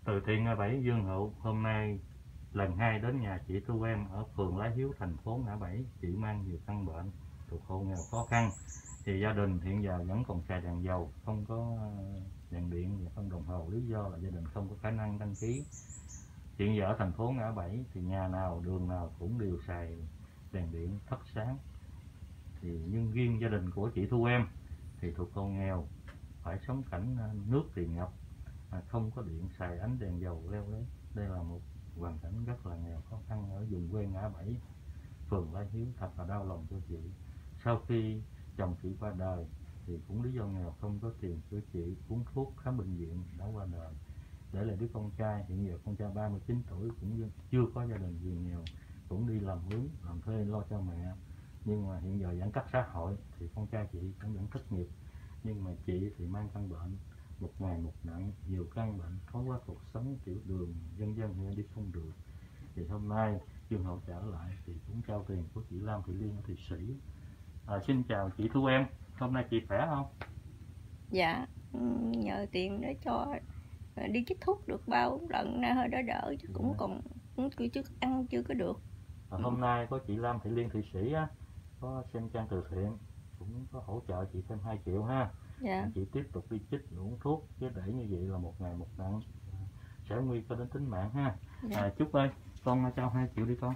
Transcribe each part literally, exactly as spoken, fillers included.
Từ thiện ngã bảy Dương Hậu hôm nay lần hai đến nhà chị Thu Em ở phường Lá Hiếu, thành phố Ngã Bảy. Chị mang nhiều căn bệnh, thuộc hộ nghèo khó khăn. Thì gia đình hiện giờ vẫn còn xài đèn dầu, không có đèn điện và không đồng hồ. Lý do là gia đình không có khả năng đăng ký. Hiện giờ ở thành phố Ngã Bảy thì nhà nào đường nào cũng đều xài đèn điện thắp sáng. Thì nhưng riêng gia đình của chị Thu Em thì thuộc hộ nghèo, phải sống cảnh nước thì ngập, không có điện, xài ánh đèn dầu leo lét. Đây là một hoàn cảnh rất là nghèo khó khăn ở vùng quê Ngã Bảy, phường Lai Hiếu. Thật là đau lòng cho chị. Sau khi chồng chị qua đời thì cũng lý do nghèo, không có tiền chữa trị, uống thuốc, khám bệnh viện đã qua đời, để lại đứa con trai. Hiện giờ con trai ba mươi chín tuổi, cũng chưa có gia đình gì, nghèo, cũng đi làm mướn làm thuê lo cho mẹ. Nhưng mà hiện giờ giãn cách xã hội thì con trai chị cũng vẫn thất nghiệp. Nhưng mà chị thì mang căn bệnh một ngày một nặng, nhiều căn bệnh khó qua cuộc sống, tiểu đường, dân dân hiện đi không được. Thì hôm nay Dương Hậu trở lại thì cũng trao tiền của chị Lam Thị Liên ở Thụy Sĩ. À, xin chào chị Thu Em, hôm nay chị khỏe không? Dạ, nhờ tiền để cho đi chích thuốc được bao lần nay hơi đỡ đỡ, chứ cũng Dạ. còn cũng chưa ăn chưa có được. À, hôm nay có chị Lam Thị Liên Thụy Sĩ á, có xem trang từ thiện, cũng có hỗ trợ chị thêm hai triệu ha. Dạ. À, chị tiếp tục đi chích uống thuốc, chứ để như vậy là một ngày một nặng, sẽ nguy cơ đến tính mạng ha. Dạ. À, Trúc ơi, con trao hai triệu đi con.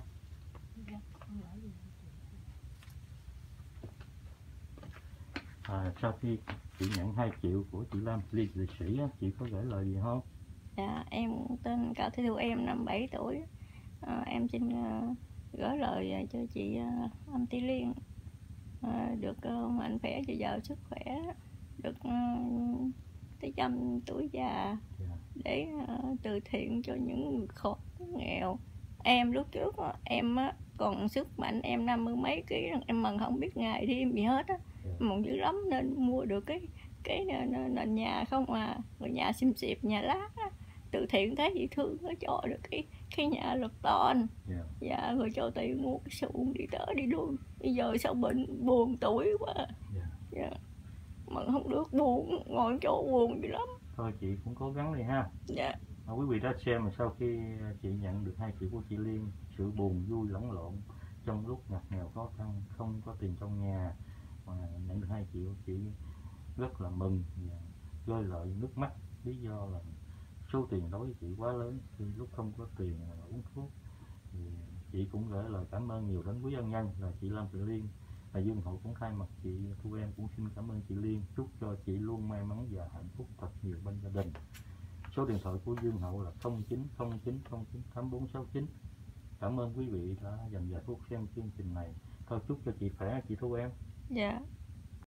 À, sau khi chị nhận hai triệu của chị Lam Thị Liên Sĩ á, chị có gửi lời gì không? Dạ, em tên Cao Thị Thu Em, năm bảy tuổi. À, em xin uh, gửi lời cho chị uh, Lam Thị Liên uh, được uh, mạnh khỏe, dồi dào sức khỏe, được uh, tới trăm tuổi già, Yeah. để uh, từ thiện cho những người khổ nghèo. Em lúc trước em còn sức mạnh, em năm mươi mấy ký, em mừng không biết ngày đêm gì hết á. Yeah. Mừng dữ lắm nên mua được cái cái nền nhà không à, rồi nhà xìm xịp, nhà lá á. Từ thiện thấy dễ thương nó cho được cái cái nhà lợp tôn. Yeah. Dạ, rồi cho tiền mua cái xuồng đi tới đi lui. Bây giờ sao bệnh buồn tuổi quá. Yeah. Dạ. Mà không được, buồn, ngồi chỗ buồn dữ lắm. Thôi chị cũng cố gắng đi ha. Dạ. À, quý vị đã xem mà sau khi chị nhận được hai triệu của chị Liên, sự buồn vui lẫn lộn trong lúc ngặt nghèo khó khăn, không có tiền trong nhà mà nhận được hai triệu, chị rất là mừng và rơi lệ nước mắt. Lý do là số tiền đối với chị quá lớn, khi lúc không có tiền uống thuốc. Thì chị cũng gửi lời cảm ơn nhiều đến quý ân nhân là chị Lam Thị Liên. Và Dương Hậu cũng thay mặt chị Thu Em cũng xin cảm ơn chị Liên, chúc cho chị luôn may mắn và hạnh phúc thật nhiều bên gia đình. Số điện thoại của Dương Hậu là không chín không chín không chín tám bốn sáu chín. Cảm ơn quý vị đã dành vài phút xem chương trình này. Thôi chúc cho chị khỏe chị Thu Em. Dạ.